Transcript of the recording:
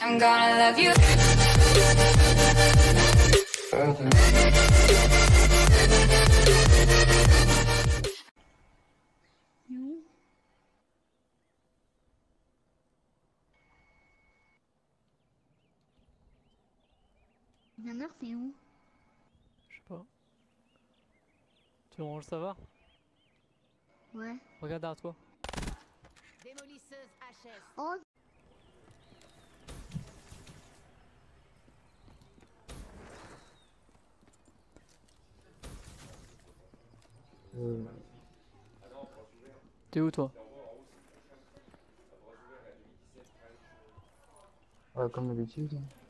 I'm gonna love you. Ma mère, c'est où? Je sais pas. Tu veux le savoir? Ouais. Regarde derrière toi. Démolisseuse HS. Oh. T'es où toi? Comme d'habitude.